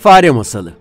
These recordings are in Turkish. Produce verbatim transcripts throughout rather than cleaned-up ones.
Fare masalı.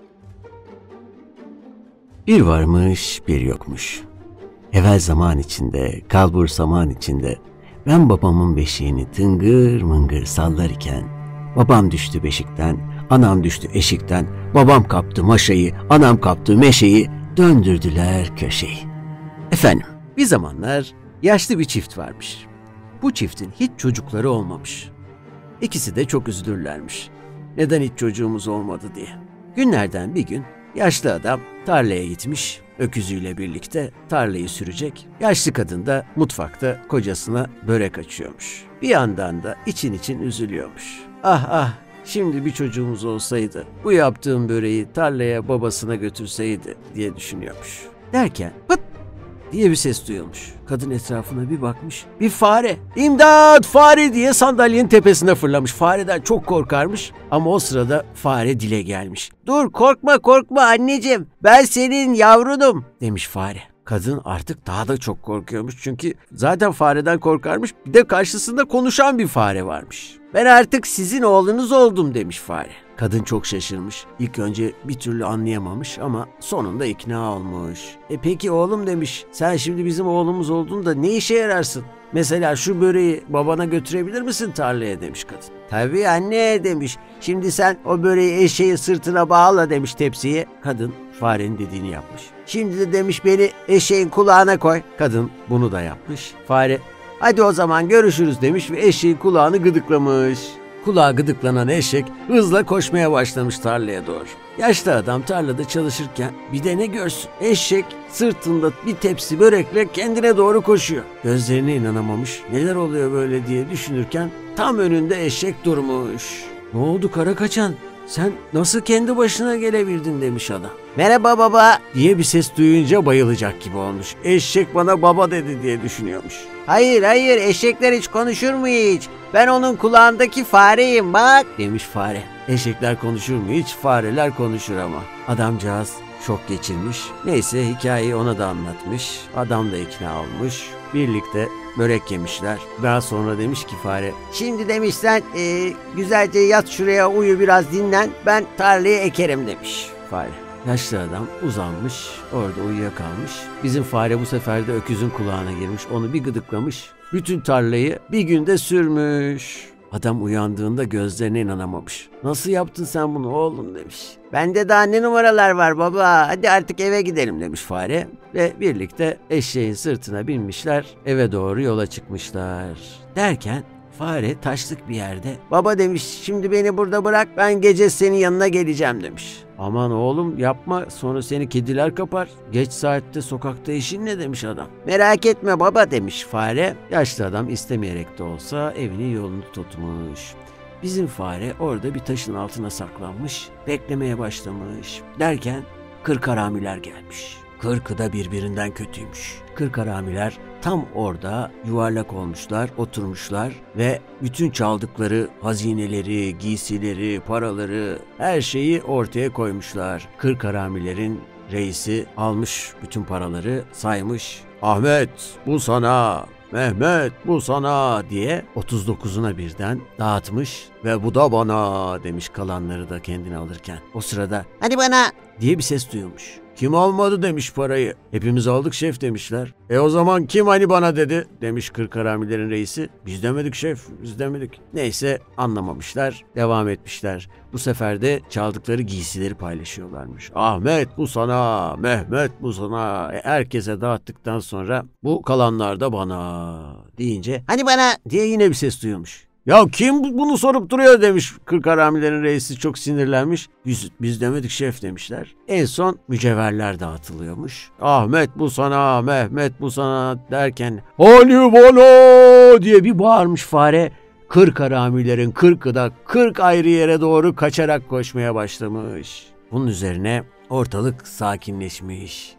Bir varmış, bir yokmuş. Evvel zaman içinde, kalbur zaman içinde, ben babamın beşiğini tıngır mıngır sallar iken, babam düştü beşikten, anam düştü eşikten, babam kaptı maşayı, anam kaptı meşeyi, döndürdüler köşeyi. Efendim, bir zamanlar yaşlı bir çift varmış. Bu çiftin hiç çocukları olmamış. İkisi de çok üzülürlermiş. Neden hiç çocuğumuz olmadı diye. Günlerden bir gün yaşlı adam tarlaya gitmiş, öküzüyle birlikte tarlayı sürecek. Yaşlı kadın da mutfakta kocasına börek açıyormuş. Bir yandan da için için üzülüyormuş. Ah ah, şimdi bir çocuğumuz olsaydı, bu yaptığım böreği tarlaya babasına götürseydi diye düşünüyormuş. Derken pıt diye bir ses duyulmuş. Kadın etrafına bir bakmış. Bir fare. İmdat, fare diye sandalyenin tepesine fırlamış. Fareden çok korkarmış ama o sırada fare dile gelmiş. Dur, korkma korkma anneciğim. Ben senin yavrunum demiş fare. Kadın artık daha da çok korkuyormuş çünkü zaten fareden korkarmış. Bir de karşısında konuşan bir fare varmış. Ben artık sizin oğlunuz oldum demiş fare. Kadın çok şaşırmış. İlk önce bir türlü anlayamamış ama sonunda ikna olmuş. E peki oğlum demiş, sen şimdi bizim oğlumuz olduğunda ne işe yararsın? Mesela şu böreği babana götürebilir misin tarlaya demiş kadın. Tabii anne demiş. Şimdi sen o böreği eşeğin sırtına bağla demiş tepsiye. Kadın farenin dediğini yapmış. Şimdi de demiş beni eşeğin kulağına koy. Kadın bunu da yapmış. Fare hadi o zaman görüşürüz demiş ve eşeğin kulağını gıdıklamış. Kulağı gıdıklanan eşek hızla koşmaya başlamış tarlaya doğru. Yaşlı adam tarlada çalışırken bir de ne görsün? Eşek sırtında bir tepsi börekle kendine doğru koşuyor. Gözlerine inanamamış. Neler oluyor böyle diye düşünürken tam önünde eşek durmuş. Ne oldu kara kaçan? Sen nasıl kendi başına gelebildin demiş adam. Merhaba baba diye bir ses duyunca bayılacak gibi olmuş. Eşek bana baba dedi diye düşünüyormuş. Hayır hayır, eşekler hiç konuşur mu hiç? Ben onun kulağındaki fareyim bak demiş fare. Eşekler konuşur mu hiç? Fareler konuşur ama. Adamcağız şok geçirmiş. Neyse hikayeyi ona da anlatmış. Adam da ikna olmuş. Birlikte börek yemişler. Daha sonra demiş ki fare, şimdi demiş sen e, güzelce yat şuraya, uyu biraz dinlen, ben tarlayı ekerim demiş fare. Yaşlı adam uzanmış, orada uyuyakalmış. Bizim fare bu sefer de öküzün kulağına girmiş, onu bir gıdıklamış. Bütün tarlayı bir günde sürmüş. Adam uyandığında gözlerine inanamamış. Nasıl yaptın sen bunu oğlum demiş. Bende daha ne numaralar var baba, hadi artık eve gidelim demiş fare. Ve birlikte eşeğin sırtına binmişler, eve doğru yola çıkmışlar. Derken fare taşlık bir yerde, baba demiş şimdi beni burada bırak, ben gece senin yanına geleceğim demiş. Aman oğlum yapma, sonra seni kediler kapar. Geç saatte sokakta işin ne demiş adam. Merak etme baba demiş fare. Yaşlı adam istemeyerek de olsa evini yolunu tutmuş. Bizim fare orada bir taşın altına saklanmış, beklemeye başlamış. Derken kırk haramiler gelmiş. Kırkı da birbirinden kötüymüş. Kırk haramiler tam orada yuvarlak olmuşlar, oturmuşlar ve bütün çaldıkları hazineleri, giysileri, paraları, her şeyi ortaya koymuşlar. Kırk haramilerin reisi almış bütün paraları, saymış. Ahmet bu sana, Mehmet bu sana diye otuz dokuzuna birden dağıtmış ve bu da bana demiş kalanları da kendine alırken. O sırada hadi bana diye bir ses duyulmuş. Kim almadı demiş parayı. Hepimiz aldık şef demişler. E o zaman kim hani bana dedi demiş kırk haramilerin reisi. Biz demedik şef, biz demedik. Neyse anlamamışlar, devam etmişler. Bu sefer de çaldıkları giysileri paylaşıyorlarmış. Ahmet bu sana, Mehmet bu sana. E, herkese dağıttıktan sonra bu kalanlar da bana deyince hani bana diye yine bir ses duyulmuş. Ya kim bunu sorup duruyor demiş kırk haramilerin reisi, çok sinirlenmiş. Biz, biz demedik şef demişler. En son mücevherler dağıtılıyormuş. Ahmet bu sana, Mehmet bu sana derken hani bana diye bir bağırmış fare. Kırk haramilerin kırkı da kırk ayrı yere doğru kaçarak koşmaya başlamış. Bunun üzerine ortalık sakinleşmiş.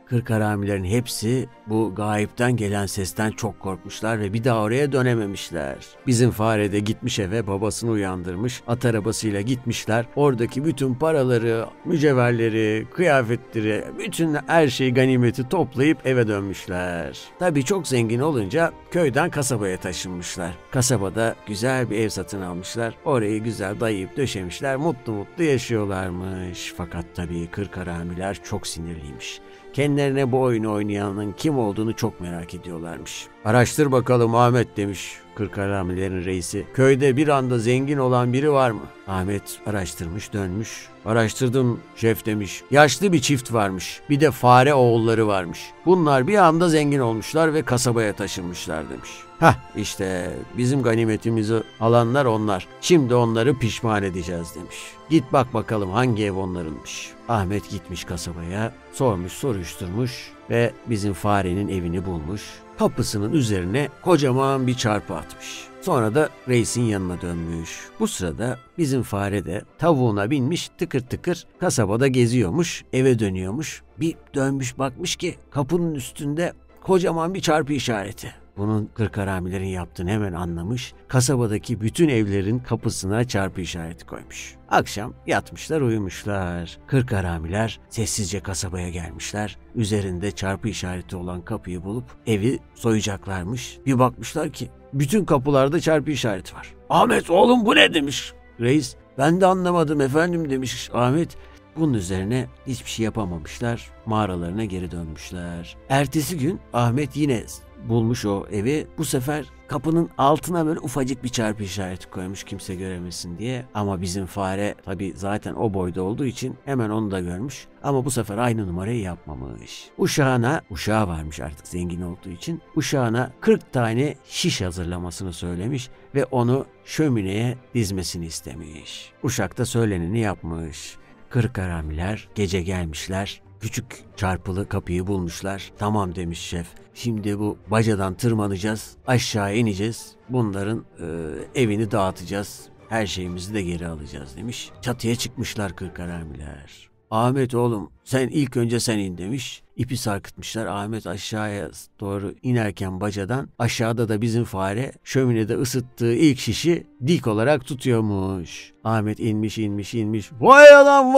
kırk haramilerin hepsi bu gayipten gelen sesten çok korkmuşlar ve bir daha oraya dönememişler. Bizim fare de gitmiş eve, babasını uyandırmış, at arabasıyla gitmişler. Oradaki bütün paraları, mücevherleri, kıyafetleri, bütün her şeyi, ganimeti toplayıp eve dönmüşler. Tabii çok zengin olunca köyden kasabaya taşınmışlar. Kasabada güzel bir ev satın almışlar. Orayı güzel dayayıp döşemişler. Mutlu mutlu yaşıyorlarmış. Fakat tabii kırk haramiler çok sinirliymiş. Kendilerine bu oyunu oynayanın kim olduğunu çok merak ediyorlarmış. Araştır bakalım Ahmet demiş kırk haramilerin reisi. Köyde bir anda zengin olan biri var mı? Ahmet araştırmış dönmüş. Araştırdım şef demiş. Yaşlı bir çift varmış. Bir de fare oğulları varmış. Bunlar bir anda zengin olmuşlar ve kasabaya taşınmışlar demiş. Hah işte bizim ganimetimizi alanlar onlar. Şimdi onları pişman edeceğiz demiş. Git bak bakalım hangi ev onlarınmış. Ahmet gitmiş kasabaya, sormuş soruşturmuş ve bizim farenin evini bulmuş. Kapısının üzerine kocaman bir çarpı atmış. Sonra da reisin yanına dönmüş. Bu sırada bizim fare de tavuğuna binmiş tıkır tıkır kasabada geziyormuş, eve dönüyormuş. Bir dönmüş bakmış ki kapının üstünde kocaman bir çarpı işareti. Bunun kırk haramilerin yaptığını hemen anlamış. Kasabadaki bütün evlerin kapısına çarpı işareti koymuş. Akşam yatmışlar uyumuşlar. Kırk haramiler sessizce kasabaya gelmişler. Üzerinde çarpı işareti olan kapıyı bulup evi soyacaklarmış. Bir bakmışlar ki bütün kapılarda çarpı işareti var. Ahmet oğlum bu ne demiş. Reis ben de anlamadım efendim demiş Ahmet. Bunun üzerine hiçbir şey yapamamışlar. Mağaralarına geri dönmüşler. Ertesi gün Ahmet yine bulmuş o evi. Bu sefer kapının altına böyle ufacık bir çarpı işareti koymuş kimse göremesin diye. Ama bizim fare tabii zaten o boyda olduğu için hemen onu da görmüş. Ama bu sefer aynı numarayı yapmamış. Uşağına, uşağı varmış artık zengin olduğu için. Uşağına kırk tane şiş hazırlamasını söylemiş ve onu şömineye dizmesini istemiş. Uşak da söyleneni yapmış. Kırk haramiler gece gelmişler. Küçük çarpılı kapıyı bulmuşlar. Tamam demiş şef. Şimdi bu bacadan tırmanacağız. Aşağı ineceğiz. Bunların e, evini dağıtacağız. Her şeyimizi de geri alacağız demiş. Çatıya çıkmışlar kırk haramiler. Ahmet oğlum sen ilk önce sen in demiş. İpi sarkıtmışlar. Ahmet aşağıya doğru inerken bacadan aşağıda da bizim fare şöminede ısıttığı ilk şişi dik olarak tutuyormuş. Ahmet inmiş inmiş inmiş. Vay adam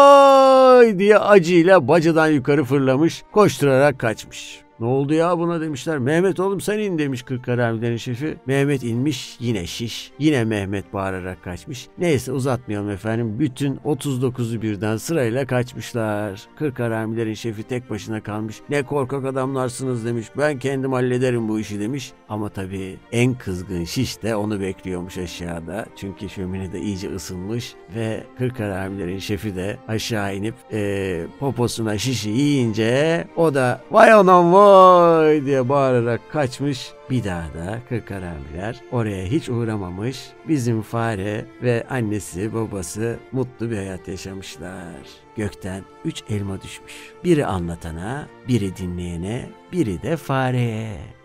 vay diye acıyla bacadan yukarı fırlamış. Koşturarak kaçmış. Ne oldu ya buna demişler. Mehmet oğlum sen in demiş kırk haramilerin şefi. Mehmet inmiş yine şiş. Yine Mehmet bağırarak kaçmış. Neyse uzatmayalım efendim. Bütün otuz dokuzu birden sırayla kaçmışlar. kırk haramilerin şefi tek başına kalmış. Ne korkak adamlarsınız demiş. Ben kendim hallederim bu işi demiş. Ama tabii en kızgın şiş de onu bekliyormuş aşağıda. Çünkü şömine de iyice ısınmış. Ve kırk haramilerin şefi de aşağı inip ee, poposuna şişi yiyince o da vay anam vay diye bağırarak kaçmış. Bir daha da kırk haramiler oraya hiç uğramamış. Bizim fare ve annesi babası mutlu bir hayat yaşamışlar. Gökten üç elma düşmüş. Biri anlatana, biri dinleyene, biri de fareye.